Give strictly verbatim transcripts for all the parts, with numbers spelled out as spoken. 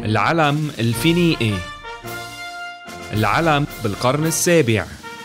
العلم الفينيقي. العلم بالقرن السابع.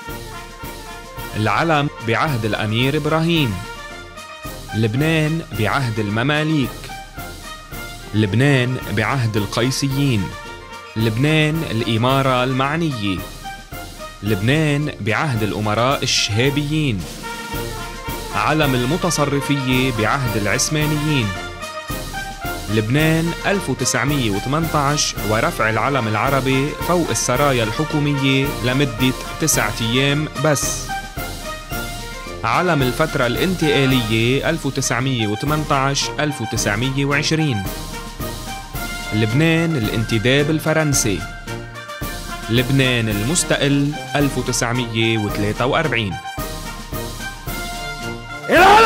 العلم بعهد الأمير إبراهيم. لبنان بعهد المماليك. لبنان بعهد القيسيين. لبنان الإمارة المعنية. لبنان بعهد الأمراء الشهابيين. علم المتصرفية بعهد العثمانيين. لبنان ألف وتسعمية وثمانية عشر ورفع العلم العربي فوق السرايا الحكومية لمدة تسعة أيام بس. علم الفترة الانتقالية ألف وتسعمية وثمانية عشر ألف وتسعمية وعشرين. لبنان الانتداب الفرنسي. لبنان المستقل ألف وتسعمية وثلاثة وأربعين.